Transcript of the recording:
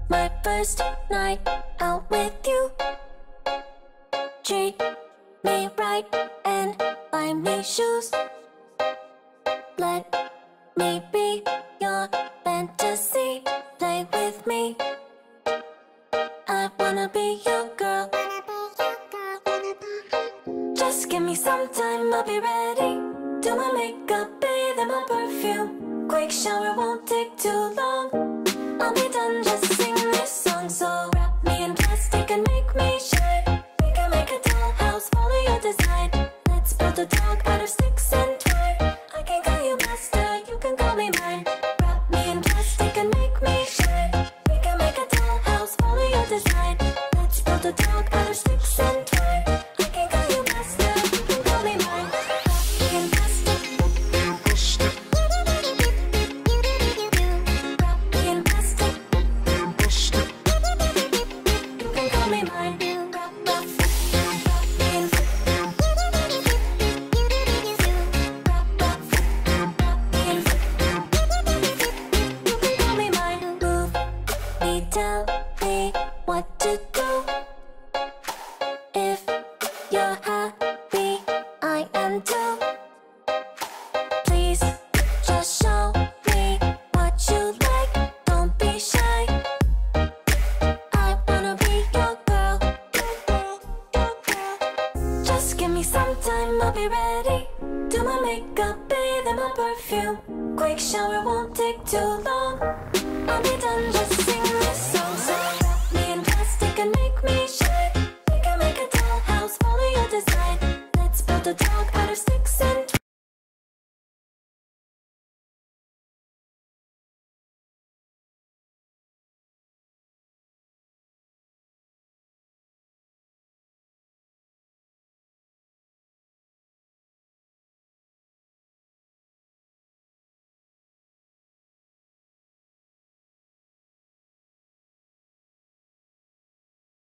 my first night out with you. Treat me right and buy me shoes. Let me be your fantasy. Play with me. I wanna be your girl. Just give me some time, I'll be ready. Do my makeup, bathe in my perfume. Quick shower won't take too long. I'll be done, just sing this song. So wrap me in plastic and make me shine. We can make a dollhouse, follow your design. Let's build a dog out of sticks and twine. I can call you master, you can call me mine. Wrap me in plastic and make me shine. We can make a dollhouse, follow your design. Let's build a dog out of sticks and twine. I can call you master, you can call me mine. Wrap me in plastic. Wrap me in plastic. You can call me mine. Wrap me in tell me what to do. If you're happy, I am too. Please just show me what you like. Don't be shy. I wanna be your girl. Just give me some time, I'll be ready. Do my makeup, bathe in my perfume. Quick shower won't take too long. I'll be done, just sing this song.